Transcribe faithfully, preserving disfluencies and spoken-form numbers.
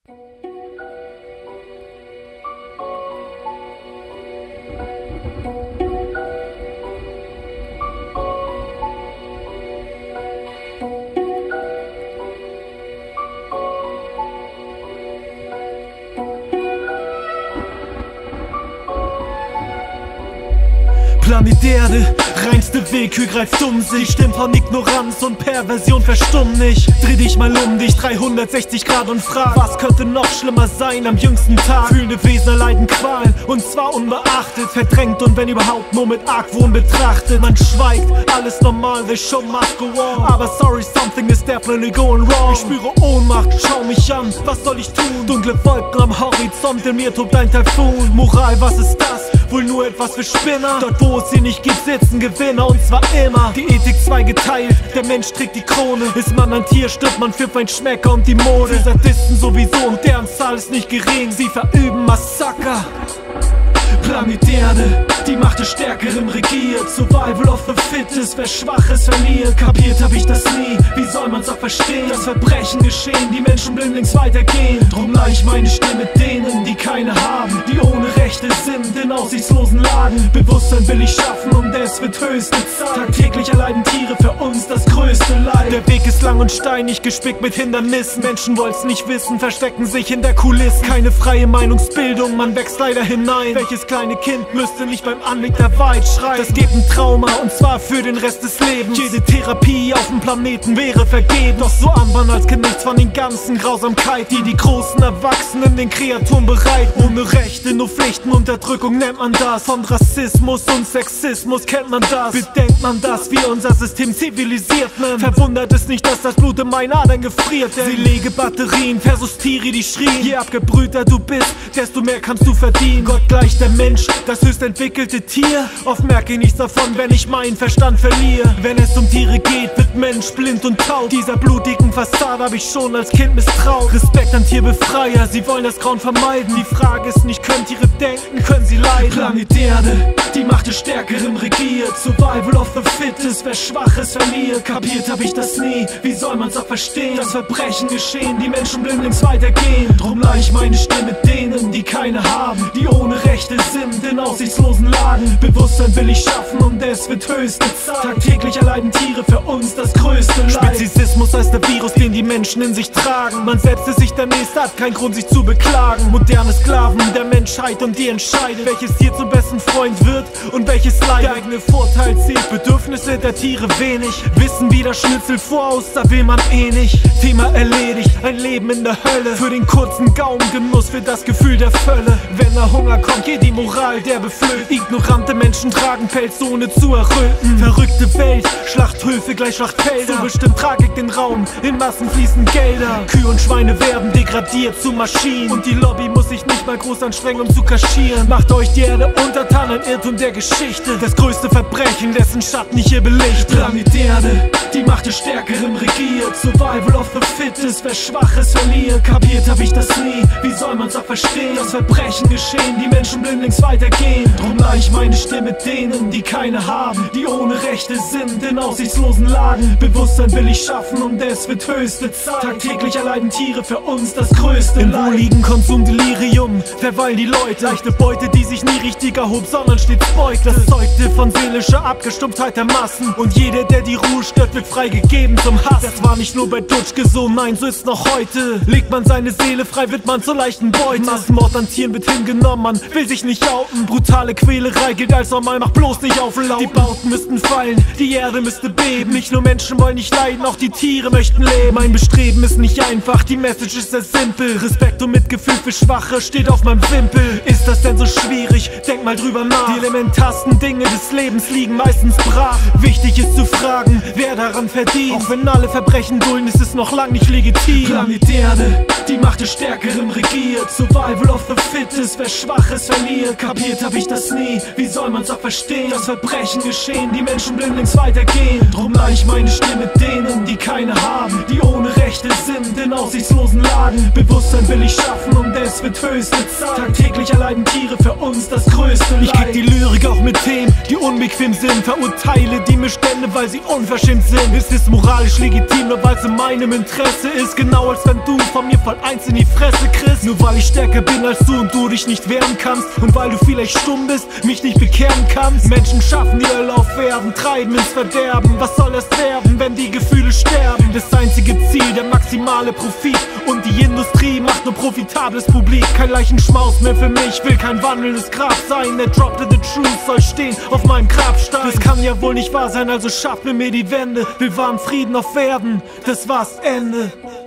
Planet Erde, reinste Willkür greift um sich. Stimmt von Ignoranz und Perversion verstumm nicht. Dreh dich mal um dich, dreihundertsechzig Grad und frag, was könnte noch schlimmer sein am jüngsten Tag? Fühlende Wesen leiden Qualen und zwar unbeachtet, verdrängt und wenn überhaupt nur mit Argwohn betrachtet. Man schweigt, alles normal, the show must go on. Aber sorry, something is definitely going wrong. Ich spüre Ohnmacht, schau mich an, was soll ich tun? Dunkle Wolken am Horizont, in mir tobt ein Taifun. Moral, was ist das? Wohl nur etwas für Spinner. Dort wo es sie nicht gibt, sitzen Gewinner und zwar immer. Die Ethik zweigeteilt, der Mensch trägt die Krone. Ist man ein Tier, stirbt man für Feinschmecker und die Mode. Für Sadisten sowieso und deren Zahl ist nicht gering. Sie verüben Massaker. Planet Erde, die Macht des Stärkeren regiert. Survival of the Fittest, wer Schwaches verliert. Kapiert hab ich das nie, wie soll man's auch verstehen? Das Verbrechen geschehen, die Menschen blindlings weitergehen. Drum leih ich meine Stimme denen, die keine haben, die ohne Rechte sind in aussichtslosen Lagen. Bewusstsein will ich schaffen und es wird höchste Zeit. Tagtäglich erleiden Tiere für uns das größte Leid. Der Weg ist lang und steinig, gespickt mit Hindernissen. Menschen wollt's nicht wissen, verstecken sich in der Kulisse. Keine freie Meinungsbildung, man wächst leider hinein. Welches kleine Kind müsste nicht beim Anblick der Wahrheit schreien. Das gibt ein Trauma und zwar für den Rest des Lebens. Jede Therapie auf dem Planeten wäre vergeben. Doch so ahnt man als Kind nichts von den ganzen Grausamkeiten, die die großen Erwachsenen den Kreaturen bereiten. Ohne Rechte, nur Pflichten, Unterdrückung nennt man das. Von Rassismus und Sexismus kennt man das. Bedenkt man das, wie unser System zivilisiert nennt. Verwundert es nicht, dass das Blut in meinen Adern gefriert. Denn Seelige Batterien versus Tiere, die schrien. Je abgebrühter du bist, desto mehr kannst du verdienen. Gott gleich der Mensch, das höchst entwickelte Tier. Oft merke ich nichts davon, wenn ich meinen Verstand verliere. Wenn es um Tiere geht, wird Mensch blind und taub. Dieser blutigen Fassade hab ich schon als Kind misstraut. Respekt an Tierbefreier, sie wollen das Grauen vermeiden. Die Frage ist nicht, können Tiere denken, können sie leiden? Planet Erde, die Macht des Stärkeren regiert. Survival of the Fittest, wer Schwaches verliert. Kapiert hab ich das nie, wie soll man's auch verstehen? Das Verbrechen geschehen, die Menschen blindlings weitergehen. Drum leih ich meine Stimme denen, die keine haben, die ohne Rechte sind in aussichtslosen Lagen. Bewusstsein will ich schaffen und es wird höchste Zeit. Tagtäglich erleiden Tiere für uns das größte Leid. Speziesismus heißt der Virus, den die Menschen in sich tragen. Man selbst ist sich der Nächste, hat keinen Grund sich zu beklagen. Moderne Sklaven der Menschheit und die entscheiden, welches Tier zum besten Freund wird und welches Leid. Der eigene Vorteil zählt, Bedürfnisse der Tiere wenig. Wissen wie das Schnitzel voraus, da will man eh nicht. Thema erledigt, ein Leben in der Hölle. Für den kurzen Gaumengenuss, für das Gefühl der Völle. Wenn der Hunger kommt, geht die Moral der beflößt. Ignorante Menschen tragen Pelz ohne zu erröten. Verrückte Welt, Schlachthöfe gleich Schlachtfelder. So bestimmt Tragik den Raum, in Massen fließen Gelder. Kühe und Schweine werden degradiert zu Maschinen. Und die Lobby muss sich nicht mal groß anstrengen, um zu kaschieren. Macht euch die Erde untertan, ein Irrtum der Geschichte. Das größte Verbrechen, dessen Schatten ich hier belichte. Planet Erde, die Macht des Stärkeren regiert. Survival of the Fittest, wer Schwaches verliert. Kapiert hab ich das nie, wie soll man's auch verstehen? Das Verbrechen geschehen, die Menschen blindlings weitergehen. Drum leih ich meine Stimme denen, die keine haben, die ohne Rechte sind in aussichtslosen Lagen. Bewusstsein will ich schaffen und es wird höchste Zeit. Tagtäglich erleiden Tiere für uns das größte Leid. Im wohligen Konsumdelirium verweilen die Leute. Leichte Beute, die sich nie richtig erhob, sondern stets beugte. Das zeugte von seelischer Abgestumpftheit der Massen. Und jeder, der die Ruhe stört, wird freigegeben zum Hass. Das war nicht nur bei Dutschke so, nein, so ist noch heute. Legt man seine Seele frei, wird man zur leichten Beute. Massenmord an Tieren wird hingenommen, man will sich nicht outen. Brutale Quälerei gilt als normal, mach bloß nicht auflauten. Die Bauten müssten fallen, die Erde müsste beben. Nicht nur Menschen wollen nicht leiden, auch die Tiere möchten leben. Mein Bestreben ist nicht einfach, die Message ist sehr simpel. Respekt und Mitgefühl für Schwache steht auf meinem Wimpel. Ist das denn so schwierig? Denk mal drüber nach. Die elementarsten Dinge des Lebens liegen meistens brach. Wichtig ist zu fragen, wer daran verdient. Auch wenn alle Verbrechen dulden, ist es noch lang nicht legitim. Planet Erde, die Macht des Stärkeren regiert. Survival of the Fittest, wer Schwaches verliert. Kapiert hab ich das nie, wie soll man's auch verstehen? Das Verbrechen geschehen, die Menschen blindlings weitergehen. Drum leih ich meine Stimme denen, die keine haben, die ohne Rechte sind in aussichtslosen Lagen. Bewusstsein will ich schaffen und es wird höchste Zeit. Tagtäglich erleiden Tiere für uns das größte Leid. Ich krieg die Lyrik auch mit Themen, die unbequem sind. Verurteile die Missstände, weil sie unverschämt sind. Es ist moralisch legitim, nur weil's in meinem Interesse ist. Genau als wenn du von mir verlangst, mal eins in die Fresse kriegst. Nur weil ich stärker bin als du und du dich nicht wehren kannst. Und weil du vielleicht stumm bist, mich nicht bekehren kannst. Menschen schaffen die Hölle auf Erden, treiben ins Verderben. Was soll es werden, wenn die Gefühle sterben? Das einzige Ziel, der maximale Profit. Und die Industrie macht nur profitables Publik. Kein Leichenschmaus mehr für mich, will kein wandelndes Grab sein. Der Drop to the Truth soll stehen auf meinem Grabstein. Das kann ja wohl nicht wahr sein, also schaffen wir mir die Wände. Wir waren Frieden auf Erden, das war's, Ende.